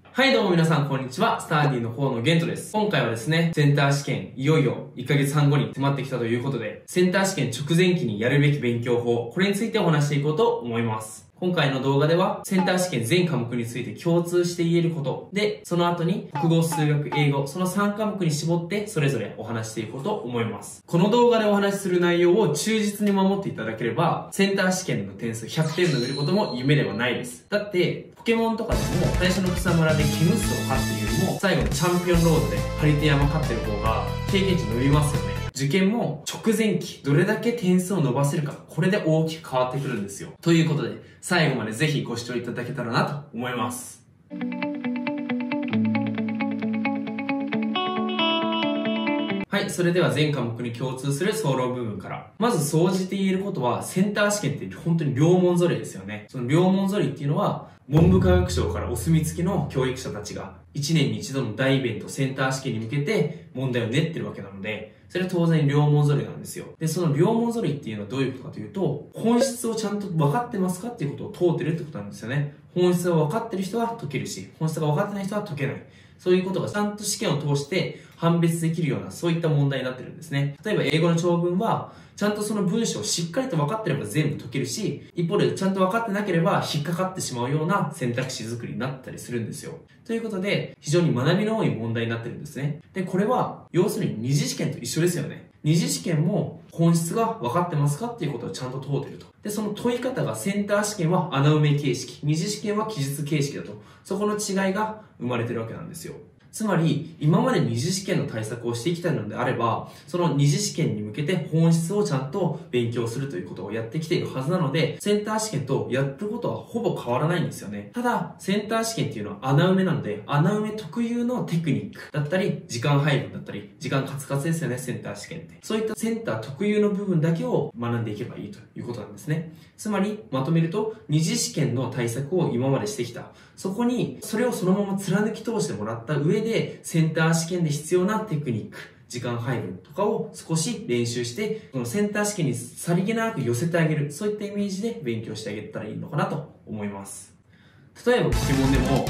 はいどうも皆さんこんにちは。スターディの方のゲントです。今回はですね、センター試験いよいよ1ヶ月半後に迫ってきたということで、センター試験直前期にやるべき勉強法、これについてお話していこうと思います。今回の動画では、センター試験全科目について共通して言えること。で、その後に、国語、数学、英語、その3科目に絞って、それぞれお話していこうと思います。この動画でお話しする内容を忠実に守っていただければ、センター試験の点数100点伸びることも夢ではないです。だって、ポケモンとかでも、最初の草むらでキムスを勝っているよりも、最後のチャンピオンロードでハリテ山勝ってる方が、経験値伸びますよね。受験も直前期どれだけ点数を伸ばせるか、これで大きく変わってくるんですよ。ということで最後までぜひご視聴いただけたらなと思います。はい、それでは全科目に共通する総論部分から。まず総じて言えることは、センター試験って本当に両門揃いですよね。その両門揃いっていうのは、文部科学省からお墨付きの教育者たちが1年に一度の大イベントセンター試験に向けて問題を練ってるわけなので、それは当然両門揃いなんですよ。で、その両門揃いっていうのはどういうことかというと、本質をちゃんと分かってますかっていうことを問うてるってことなんですよね。本質が分かってる人は解けるし、本質が分かってない人は解けない。そういうことがちゃんと試験を通して判別できるような、そういった問題になってるんですね。例えば英語の長文は、ちゃんとその文章をしっかりと分かってれば全部解けるし、一方でちゃんと分かってなければ引っかかってしまうような選択肢作りになったりするんですよ。ということで、非常に学びの多い問題になってるんですね。で、これは、要するに二次試験と一緒ですよね。二次試験も本質が分かってますかっていうことをちゃんと問うてると。で、その問い方がセンター試験は穴埋め形式、二次試験は記述形式だと。そこの違いが生まれてるわけなんですよ。つまり、今まで二次試験の対策をしてきたのであれば、その二次試験に向けて本質をちゃんと勉強するということをやってきているはずなので、センター試験とやってることはほぼ変わらないんですよね。ただ、センター試験っていうのは穴埋めなので、穴埋め特有のテクニックだったり、時間配分だったり、時間カツカツですよね、センター試験って。そういったセンター特有の部分だけを学んでいけばいいということなんですね。つまり、まとめると、二次試験の対策を今までしてきた。そこに、それをそのまま貫き通してもらった上で、センター試験で必要なテクニック、時間配分とかを少し練習して、そのセンター試験にさりげなく寄せてあげる、そういったイメージで勉強してあげたらいいのかなと思います。例えばポケモンでも、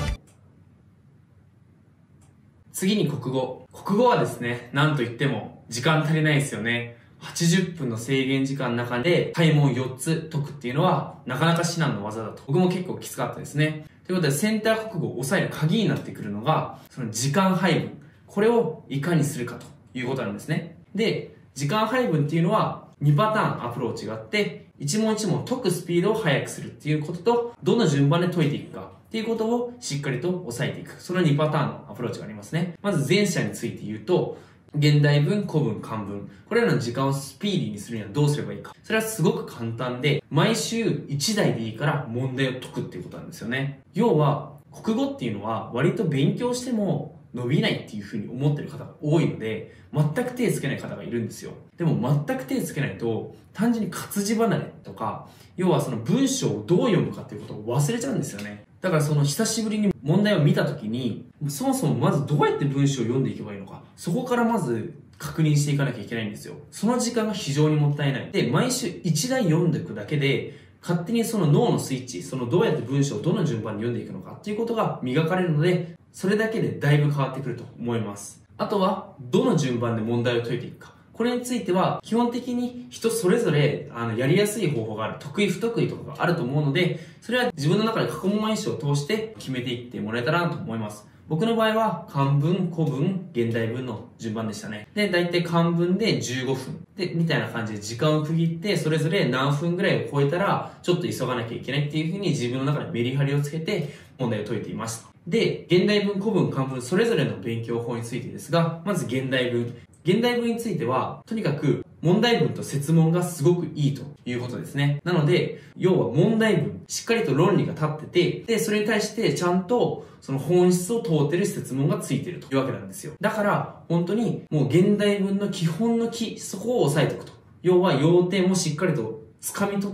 次に国語。国語はですね、なんといっても時間足りないですよね。80分の制限時間の中で題目を4つ解くっていうのはなかなか至難の技だと。僕も結構きつかったですね。ということでセンター国語を抑える鍵になってくるのが、その時間配分。これをいかにするかということなんですね。で、時間配分っていうのは2パターンアプローチがあって、一問一問解くスピードを速くするっていうことと、どの順番で解いていくかっていうことをしっかりと抑えていく。その2パターンのアプローチがありますね。まず前者について言うと、現代文、古文、漢文。これらの時間をスピーディーにするにはどうすればいいか。それはすごく簡単で、毎週1題でいいから問題を解くっていうことなんですよね。要は、国語っていうのは割と勉強しても伸びないっていう風に思ってる方が多いので、全く手つけない方がいるんですよ。でも全く手つけないと、単純に活字離れとか、要はその文章をどう読むかっていうことを忘れちゃうんですよね。だからその久しぶりに問題を見たときに、そもそもまずどうやって文章を読んでいけばいいのか、そこからまず確認していかなきゃいけないんですよ。その時間が非常にもったいない。で、毎週1題読んでいくだけで、勝手にその脳のスイッチ、そのどうやって文章をどの順番に読んでいくのかっていうことが磨かれるので、それだけでだいぶ変わってくると思います。あとは、どの順番で問題を解いていくか。これについては、基本的に人それぞれ、やりやすい方法がある。得意不得意とかがあると思うので、それは自分の中で過去問演習を通して決めていってもらえたらなと思います。僕の場合は、漢文、古文、現代文の順番でしたね。で、だいたい漢文で15分。で、みたいな感じで時間を区切って、それぞれ何分ぐらいを超えたら、ちょっと急がなきゃいけないっていうふうに自分の中でメリハリをつけて、問題を解いていました。で、現代文、古文、漢文、それぞれの勉強法についてですが、まず現代文。現代文については、とにかく問題文と設問がすごくいいということですね。なので、要は問題文、しっかりと論理が立ってて、で、それに対してちゃんとその本質を問うてる設問がついてるというわけなんですよ。だから、本当にもう現代文の基本の基、そこを押さえておくと。要は要点をしっかりと掴み取って、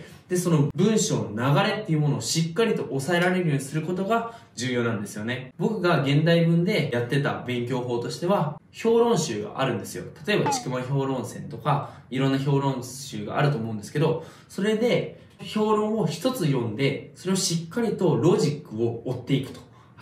で、その文章の流れっていうものをしっかりと抑えられるようにすることが重要なんですよね。僕が現代文でやってた勉強法としては、評論集があるんですよ。例えば、ちくま評論選とか、いろんな評論集があると思うんですけど、それで、評論を一つ読んで、それをしっかりとロジックを追っていくと。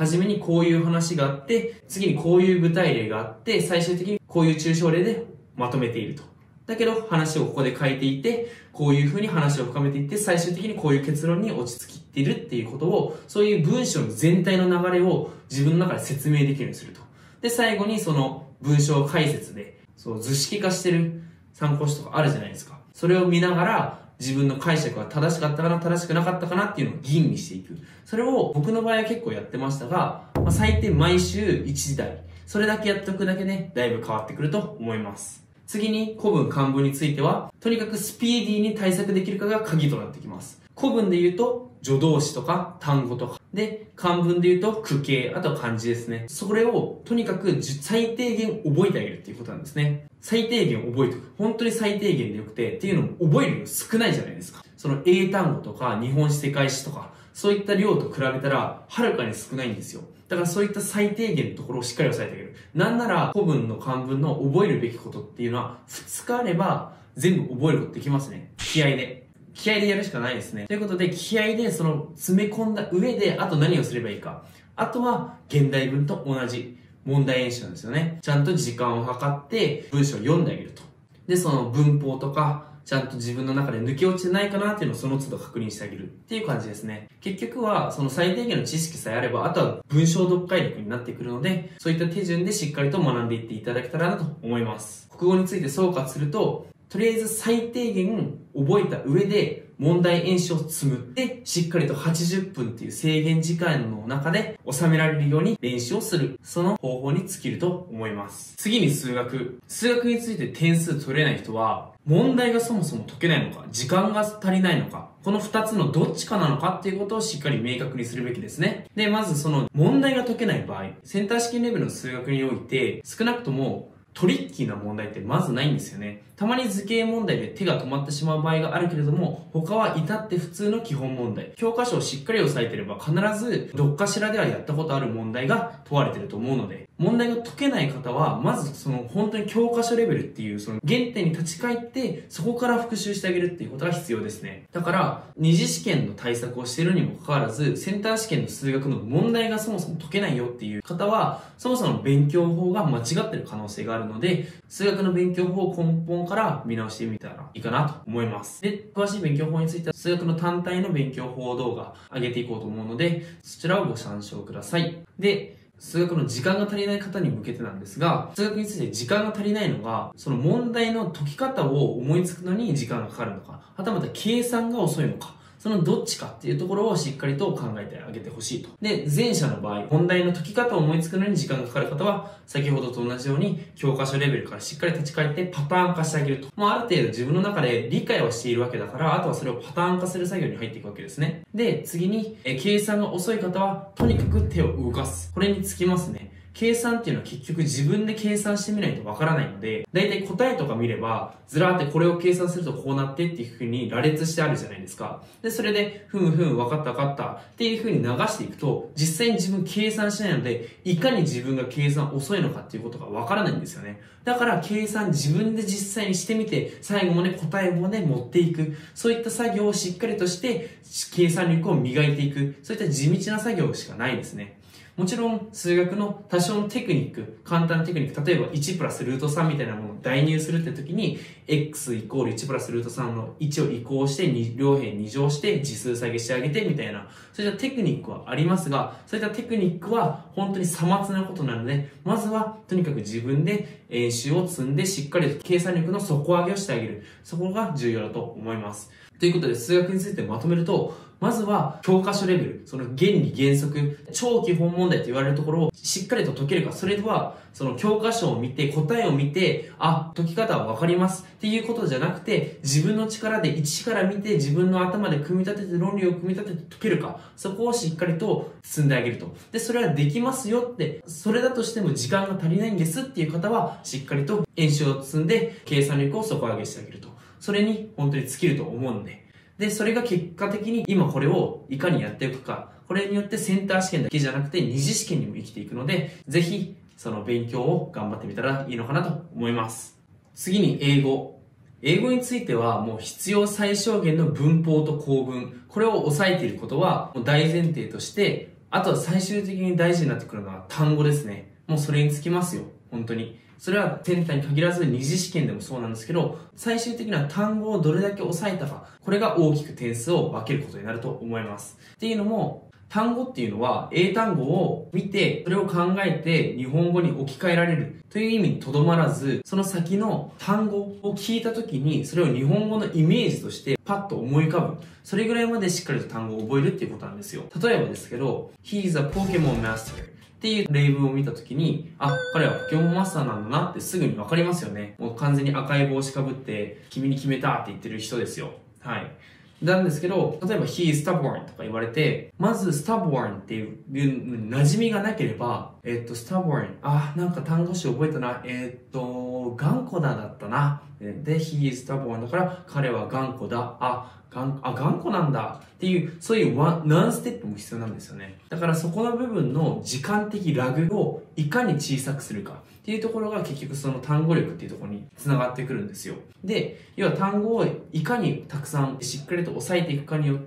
初めにこういう話があって、次にこういう具体例があって、最終的にこういう抽象例でまとめていると。だけど話をここで変えていって、こういう風に話を深めていって、最終的にこういう結論に落ち着いているっていうことを、そういう文章の全体の流れを自分の中で説明できるようにすると。で、最後にその文章解説で、図式化してる参考書とかあるじゃないですか。それを見ながら、自分の解釈は正しかったかな、正しくなかったかなっていうのを吟味していく。それを僕の場合は結構やってましたが、最低毎週1台。それだけやっておくだけで、だいぶ変わってくると思います。次に古文漢文については、とにかくスピーディーに対策できるかが鍵となってきます。古文で言うと、助動詞とか単語とか。で、漢文で言うと句形、あとは漢字ですね。それをとにかく最低限覚えてあげるっていうことなんですね。最低限覚えておく。本当に最低限でよくて、っていうのも覚える量少ないじゃないですか。その英単語とか日本史世界史とか、そういった量と比べたら、はるかに少ないんですよ。だからそういった最低限のところをしっかり押さえてあげる。なんなら古文の漢文の覚えるべきことっていうのは、2日あれば全部覚えることできますね。気合でやるしかないですね。ということで、気合でその詰め込んだ上で、あと何をすればいいか。あとは、現代文と同じ問題演習なんですよね。ちゃんと時間を計って文章を読んであげると。で、その文法とか、ちゃんと自分の中で抜け落ちてないかなっていうのをその都度確認してあげるっていう感じですね。結局は、その最低限の知識さえあれば、あとは文章読解力になってくるので、そういった手順でしっかりと学んでいっていただけたらなと思います。国語について総括すると、とりあえず最低限覚えた上で問題演習を積むってしっかりと80分っていう制限時間の中で収められるように練習をする。その方法に尽きると思います。次に数学。数学について点数取れない人は問題がそもそも解けないのか、時間が足りないのか、この2つのどっちかなのかっていうことをしっかり明確にするべきですね。で、まずその問題が解けない場合、センター試験レベルの数学において少なくともトリッキーな問題ってまずないんですよね。たまに図形問題で手が止まってしまう場合があるけれども、他は至って普通の基本問題。教科書をしっかり押さえてれば必ずどっかしらではやったことある問題が問われてると思うので、問題が解けない方は、まずその本当に教科書レベルっていうその原点に立ち返って、そこから復習してあげるっていうことが必要ですね。だから、二次試験の対策をしているにもかかわらず、センター試験の数学の問題がそもそも解けないよっていう方は、そもそも勉強法が間違ってる可能性があるので、数学の勉強法を根本から見直してみたらいいかなと思います。で、詳しい勉強法については、数学の単体の勉強法動画上げていこうと思うので、そちらをご参照ください。で、数学の時間が足りない方に向けてなんですが、数学について時間が足りないのが、その問題の解き方を思いつくのに時間がかかるのか、はたまた計算が遅いのか、そのどっちかっていうところをしっかりと考えてあげてほしいと。で、前者の場合、問題の解き方を思いつくのに時間がかかる方は、先ほどと同じように教科書レベルからしっかり立ち返ってパターン化してあげると。ある程度自分の中で理解はしているわけだから、あとはそれをパターン化する作業に入っていくわけですね。で、次に、計算が遅い方は、とにかく手を動かす。これにつきますね。計算っていうのは結局自分で計算してみないとわからないので、だいたい答えとか見れば、ずらーってこれを計算するとこうなってっていう風に羅列してあるじゃないですか。で、それで、わかったっていう風に流していくと、実際に自分計算しないので、いかに自分が計算遅いのかっていうことがわからないんですよね。だから計算自分で実際にしてみて、最後まで答えまで持っていく。そういった作業をしっかりとして、計算力を磨いていく。そういった地道な作業しかないですね。もちろん数学の多少のテクニック、簡単なテクニック、例えば1プラスルート3みたいなものを代入するって時に x イコール1プラスルート3の1を移行して両辺2乗して次数下げしてあげてみたいな、そういったテクニックはありますが、そういったテクニックは本当にさまつなことなので、まずはとにかく自分で演習を積んでしっかりと計算力の底上げをしてあげる。そこが重要だと思います。ということで数学についてまとめると、まずは教科書レベル、その原理原則、超基本問題と言われるところをしっかりと解けるか、それではその教科書を見て答えを見て、解き方はわかりますっていうことじゃなくて、自分の力で一から見て自分の頭で組み立てて論理を組み立てて解けるか、そこをしっかりと積んであげると。で、それはできますよって、それだとしても時間が足りないんですっていう方は、しっかりと演習を積んで計算力を底上げしてあげると。それに本当に尽きると思うので、で、それが結果的に今これをいかにやっていくか、これによってセンター試験だけじゃなくて二次試験にも生きていくので、ぜひその勉強を頑張ってみたらいいのかなと思います。次に英語。英語についてはもう必要最小限の文法と構文、これを押さえていることはもう大前提としてあとは最終的に大事になってくるのは単語ですね。もうそれにつきますよ。本当に。それはセンターに限らず二次試験でもそうなんですけど、最終的な単語をどれだけ押さえたか、これが大きく点数を分けることになると思います。っていうのも、単語っていうのは英単語を見て、それを考えて日本語に置き換えられるという意味にとどまらず、その先の単語を聞いた時に、それを日本語のイメージとしてパッと思い浮かぶ。それぐらいまでしっかりと単語を覚えるっていうことなんですよ。例えばですけど、He's a Pokemon Master。っていう例文を見たときに、あ、彼はポケモンマスターなんだなってすぐにわかりますよね。もう完全に赤い帽子かぶって、君に決めたって言ってる人ですよ。はい。なんですけど、例えば He is stubborn とか言われて、まず stubborn っていう馴染みがなければ、stubborn、なんか単語詞覚えたな。頑固だったな。で、He is stubborn だから、彼は頑固だ。頑固なんだっていう、そういう何ステップも必要なんですよね。だからそこの部分の時間的ラグをいかに小さくするかっていうところが結局その単語力っていうところに繋がってくるんですよ。で、要は単語をいかにたくさんしっかりと押さえていくかによって、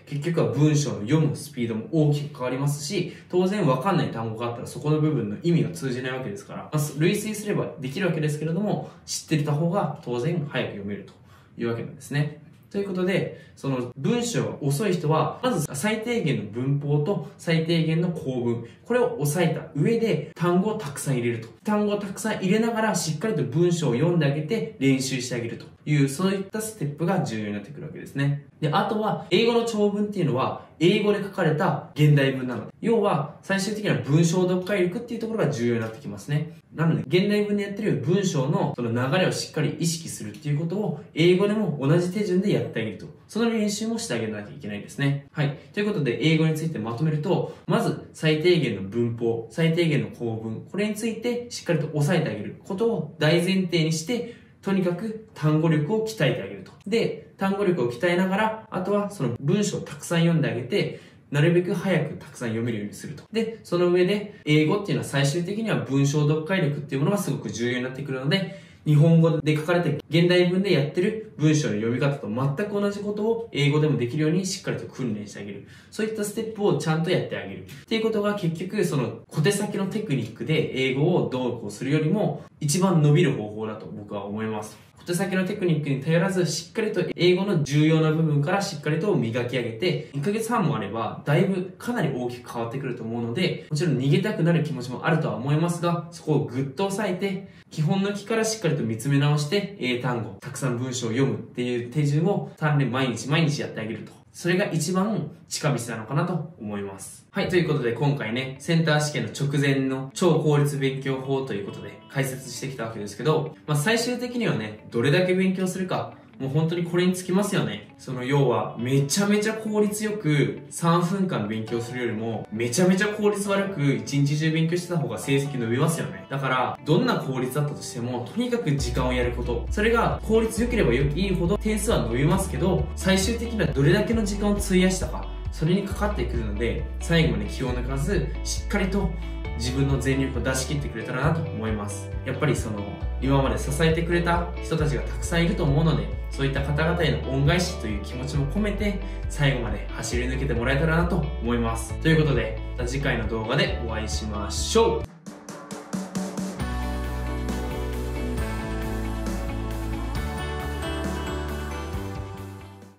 結局は文章の読むスピードも大きく変わりますし、当然わかんない単語があったらそこの部分の意味が通じないわけですから、類推すればできるわけですけれども、知っていた方が当然早く読めるというわけなんですね。ということで、その文章が遅い人は、まず最低限の文法と最低限の構文、これを押さえた上で単語をたくさん入れると。単語をたくさん入れながらしっかりと文章を読んであげて練習してあげるという、そういったステップが重要になってくるわけですね。で、あとは、英語の長文っていうのは、英語で書かれた現代文なので、要は、最終的には文章読解力っていうところが重要になってきますね。なので、現代文でやってる文章のその流れをしっかり意識するっていうことを、英語でも同じ手順でやってあげると。その練習もしてあげなきゃいけないですね。はい。ということで、英語についてまとめると、まず、最低限の文法、最低限の構文、これについてしっかりと押さえてあげることを大前提にして、とにかく単語力を鍛えてあげると。で、単語力を鍛えながら、あとはその文章をたくさん読んであげて、なるべく早くたくさん読めるようにすると。で、その上で、英語っていうのは最終的には文章読解力っていうものがすごく重要になってくるので、日本語で書かれた現代文でやってる文章の読み方と全く同じことを英語でもできるようにしっかりと訓練してあげる。そういったステップをちゃんとやってあげる。っていうことが結局その小手先のテクニックで英語をどうこうするよりも一番伸びる方法だと僕は思います。小手先のテクニックに頼らずしっかりと英語の重要な部分からしっかりと磨き上げて1ヶ月半もあればだいぶかなり大きく変わってくると思うので、もちろん逃げたくなる気持ちもあるとは思いますが、そこをぐっと押さえて基本の木からしっかりと見つめ直して英単語、たくさん文章を読むっていう手順を単に毎日やってあげると。それが一番近道なのかなと思います。はい、ということで今回ね、センター試験の直前の超効率勉強法ということで解説してきたわけですけど、最終的にはね、どれだけ勉強するか、もう本当にこれにつきますよね。その要は、めちゃめちゃ効率よく3分間勉強するよりも、めちゃめちゃ効率悪く1日中勉強してた方が成績伸びますよね。だから、どんな効率だったとしても、とにかく時間をやること。それが効率良ければいいほど点数は伸びますけど、最終的にはどれだけの時間を費やしたか、それにかかってくるので、最後まで気を抜かず、しっかりと自分の全力を出し切ってくれたらなと思います。やっぱり今まで支えてくれた人たちがたくさんいると思うので、そういった方々への恩返しという気持ちも込めて、最後まで走り抜けてもらえたらなと思います。ということで、また次回の動画でお会いしましょう。